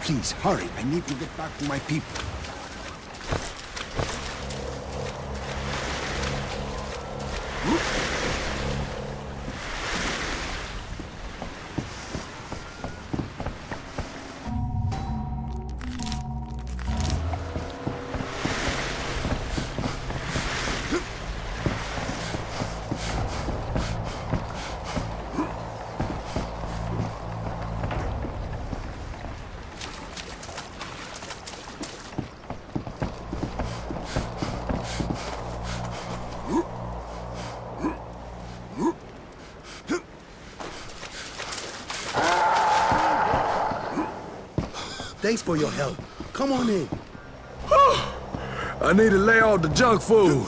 Please, hurry. I need to get back to my people. Thanks for your help. Come on in. I need to lay off the junk food.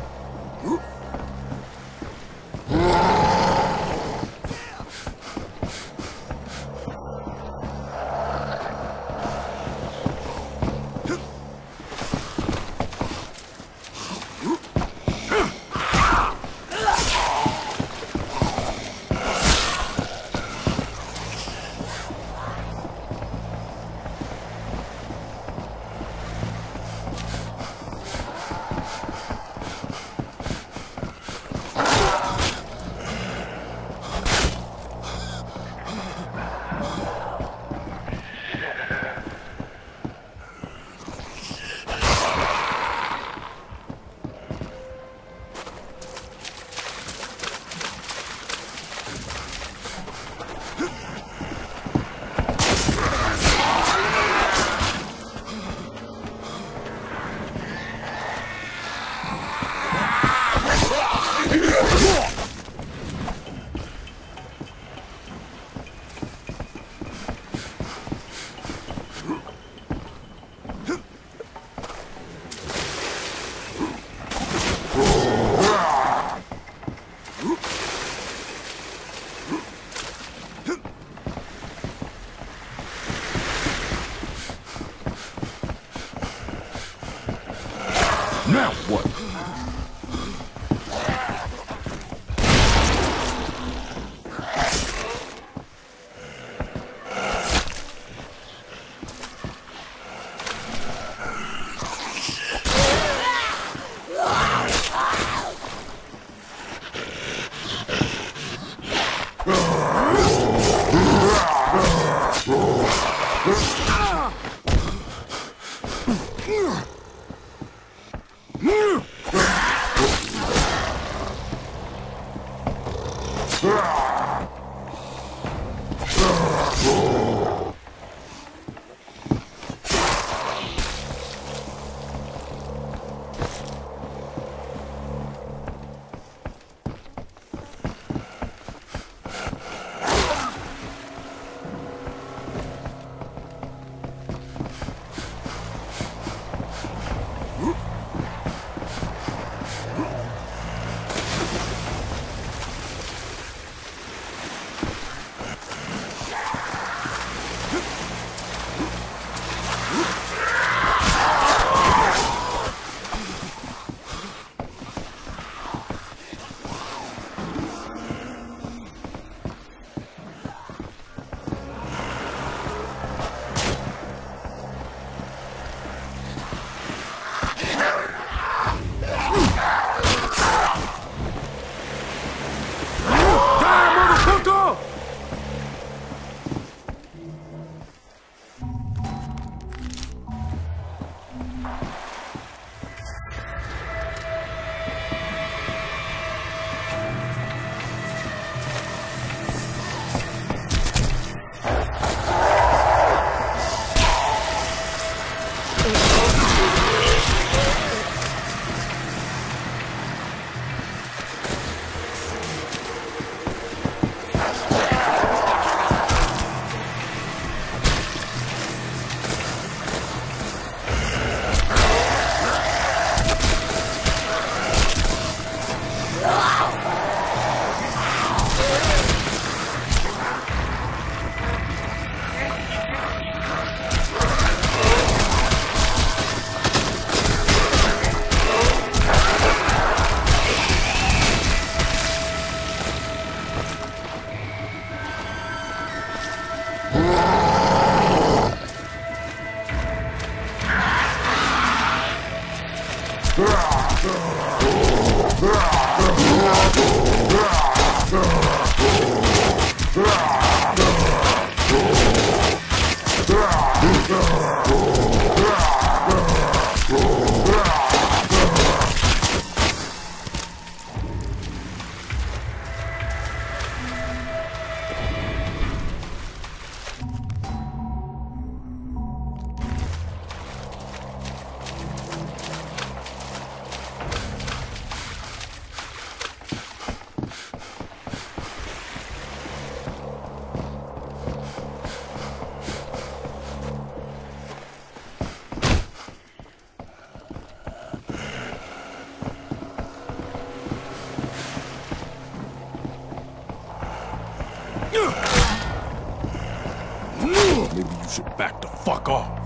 Now what? maybe you should back the fuck off.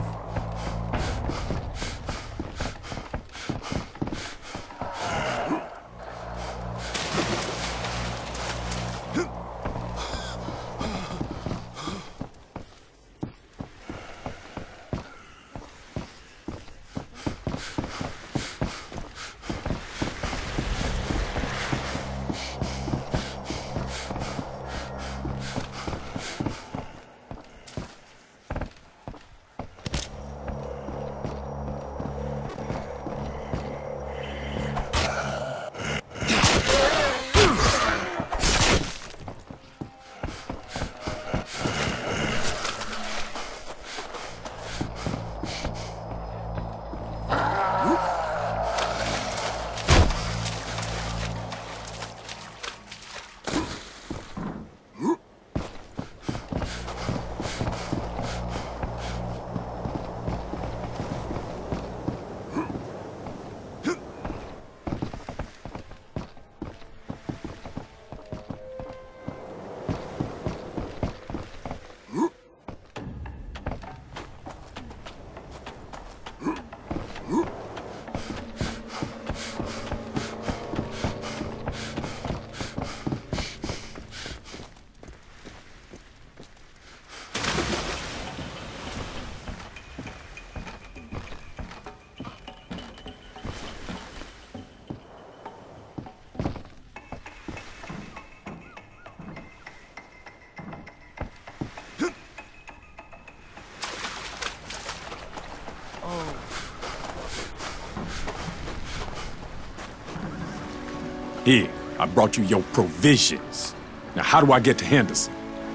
Here, I brought you your provisions. Now, how do I get to Henderson?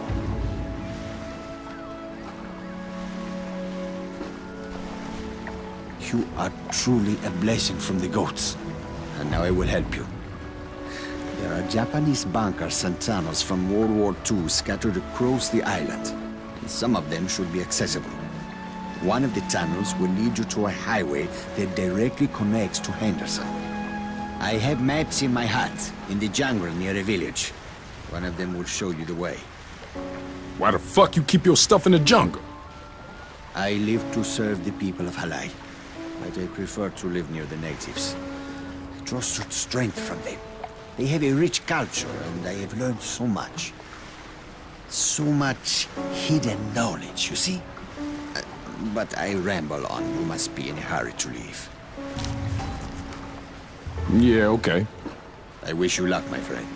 You are truly a blessing from the goats. And now I will help you. There are Japanese bunkers and tunnels from World War II scattered across the island. Some of them should be accessible. One of the tunnels will lead you to a highway that directly connects to Henderson. I have maps in my hut, in the jungle near a village. One of them will show you the way. Why the fuck you keep your stuff in the jungle? I live to serve the people of Halai, but I prefer to live near the natives. I draw such strength from them. They have a rich culture, and I have learned so much. So much hidden knowledge, you see? But I ramble on. You must be in a hurry to leave. Yeah, okay. I wish you luck, my friend.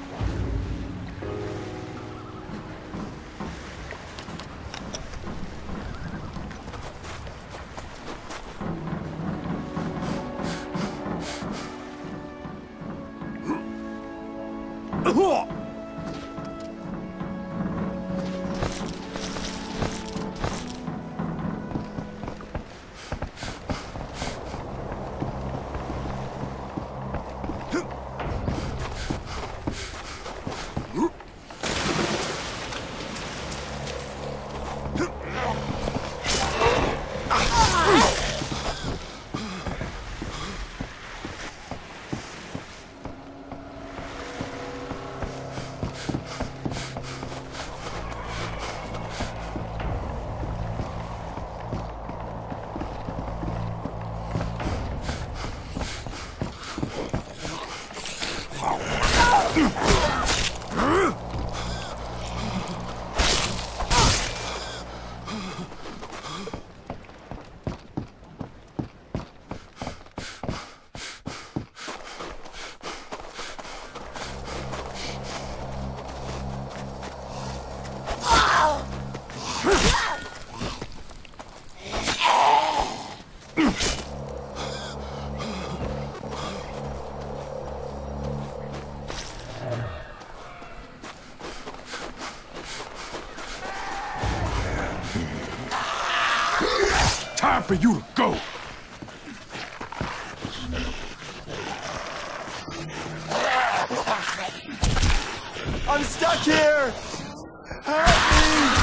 Time for you to go. I'm stuck here! Help me!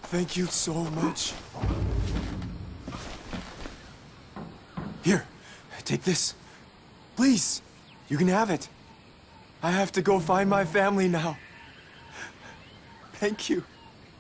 Thank you so much. Here, take this. Please, you can have it. I have to go find my family now. Thank you.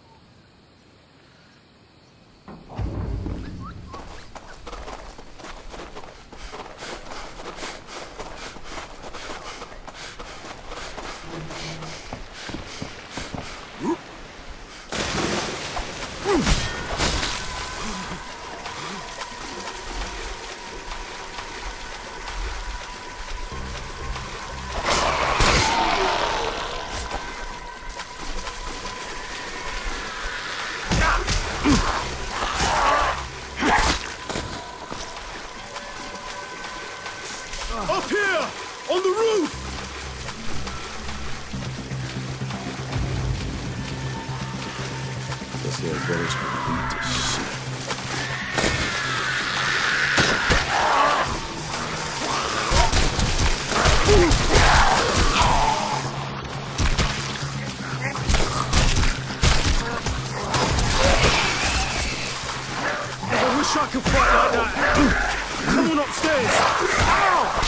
Up here! On the roof! This little village can beat to shit. I wish I could fight like that. Come on upstairs. Ow!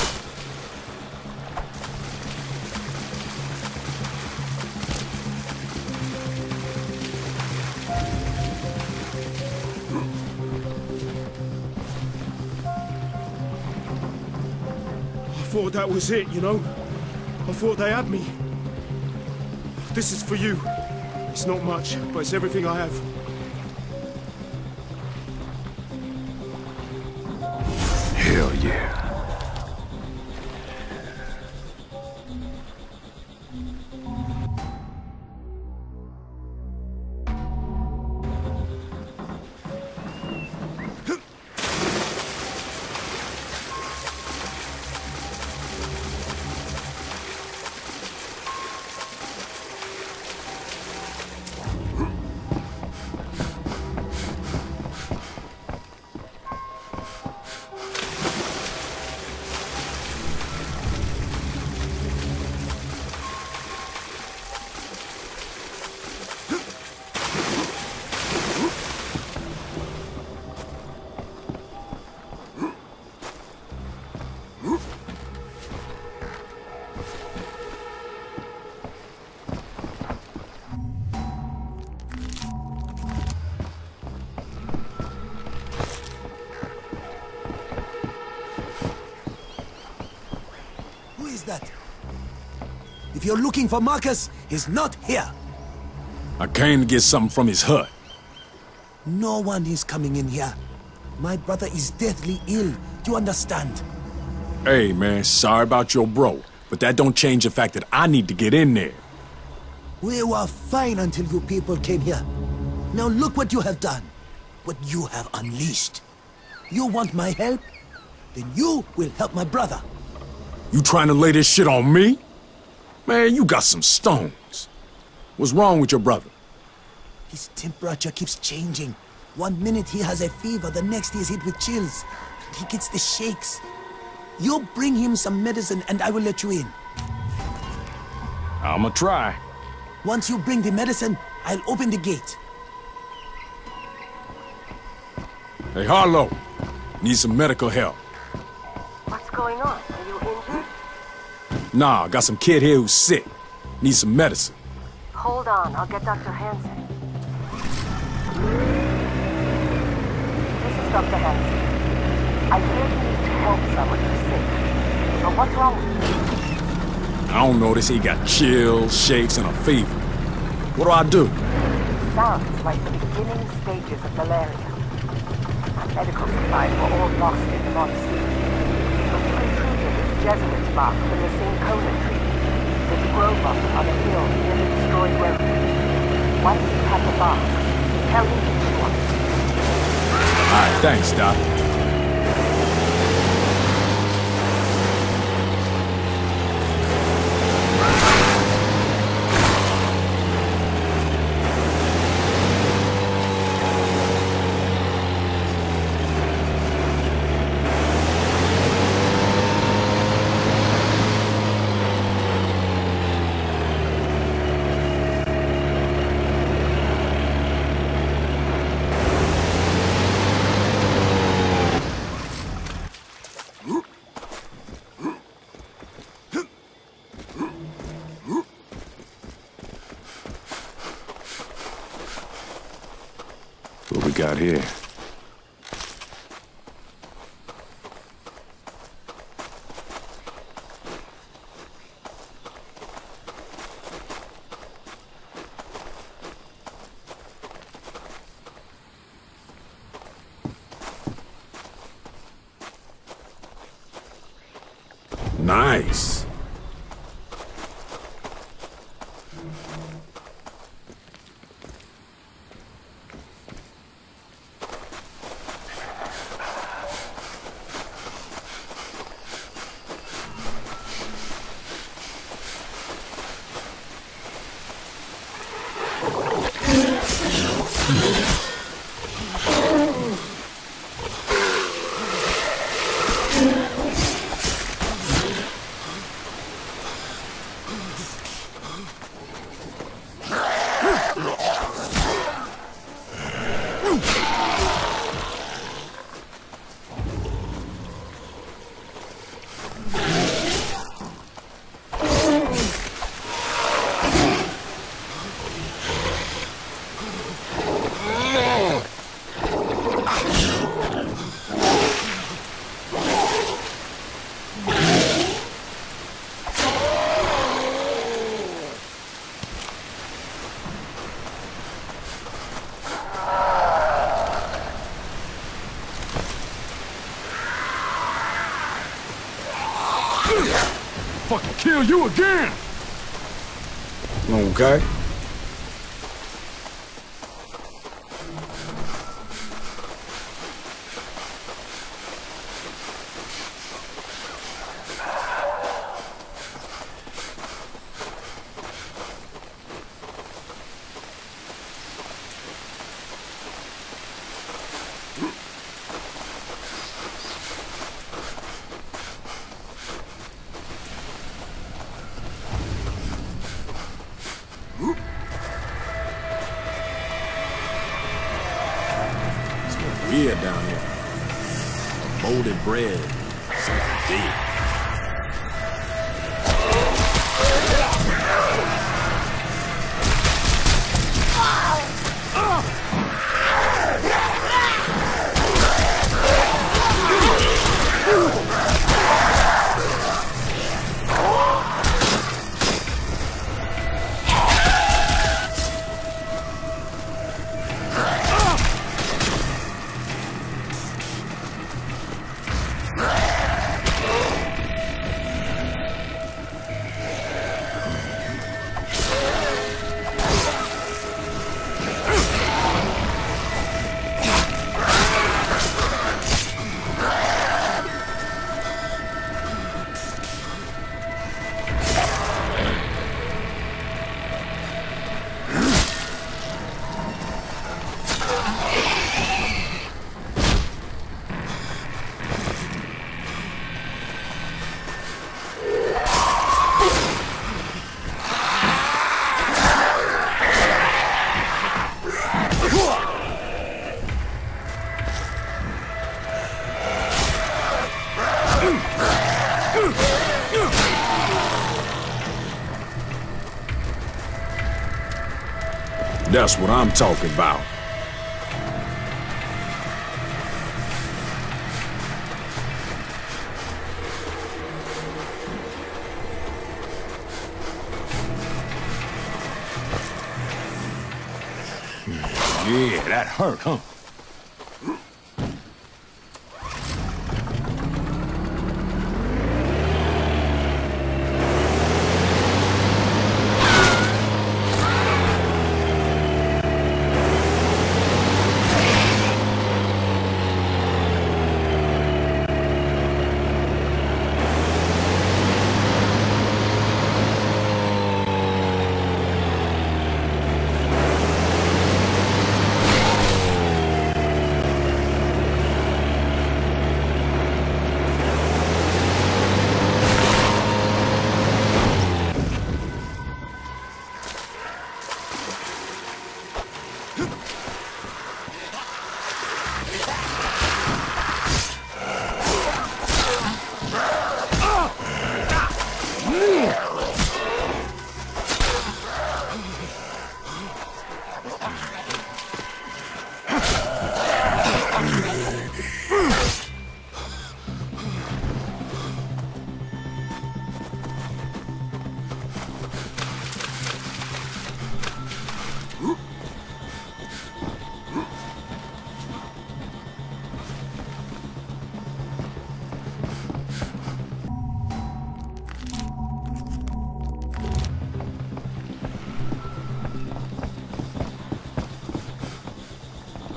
I thought that was it, you know? I thought they had me. This is for you. It's not much, but it's everything I have. Hell yeah. That? If you're looking for Marcus, he's not here. I came to get something from his hut. No one is coming in here. My brother is deathly ill. You understand? Hey, man, sorry about your bro, but that don't change the fact that I need to get in there. We were fine until you people came here. Now look what you have done. What you have unleashed. You want my help? Then you will help my brother. You trying to lay this shit on me? Man, you got some stones. What's wrong with your brother? His temperature keeps changing. 1 minute he has a fever, the next he is hit with chills. He gets the shakes. You bring him some medicine and I will let you in. I'ma try. Once you bring the medicine, I'll open the gate. Hey, Harlow. Need some medical help. What's going on? Are you injured? Nah, got some kid here who's sick. Need some medicine. Hold on, I'll get Dr. Hansen. This is Dr. Hansen. I hear you need to help someone who's sick. But what's wrong with you? I don't know, they say he got chills, shakes, and a fever. What do I do? Sounds like the beginning stages of malaria. Our medical supplies were all lost in the monsoon. But you can treat it with Jesuit's bark from the St. Conan tree. There's a grove of it on a hill near the destroyed road. Once you have the bark, tell me what you want. Alright, thanks, Doc. What we got here? Nice. Fucking kill you again! Okay. Weird down here. Molded bread. Something dead. That's what I'm talking about. Yeah, that hurt, huh?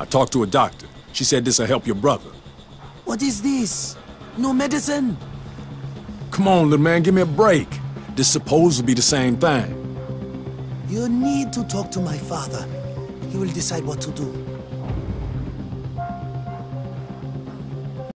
I talked to a doctor. She said this'll help your brother. What is this? No medicine? Come on, little man, give me a break. This supposed to be the same thing. You need to talk to my father. He will decide what to do.